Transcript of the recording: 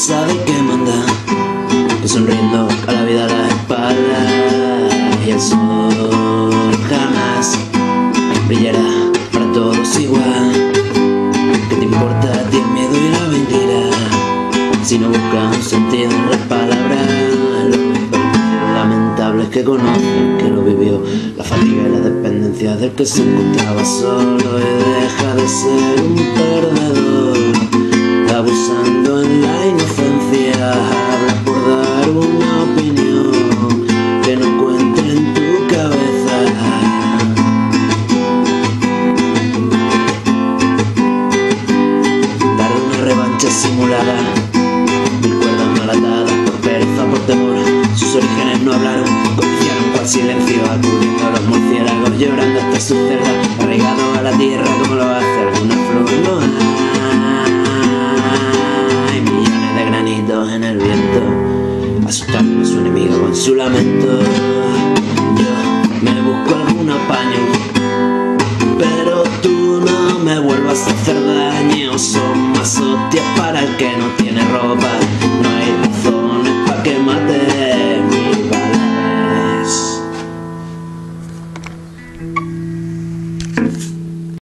sabe que manda, que sonriendo a la vida a la espalda, y el sol jamás brillará para todos igual. ¿Qué te importa a ti el miedo y la mentira? Si no buscas un sentido en las palabras, lo lamentable es que conocen que lo vivió, la fatiga y la dependencia del que se encontraba solo, y deja de ser un perdedor, abusando en la inocencia. Habla por dar una opinión que no encuentre en tu cabeza. Dar una revancha simulada, mil cuerdas mal atadas por pereza, por temor. Sus orígenes no hablaron, codiciaron cual silencio, acudiendo a los murciélagos, llorando hasta su celda, arraigado a la tierra como lo hace alguna flor. No hay millones de granitos en el viento, asustando a su enemigo con su lamento.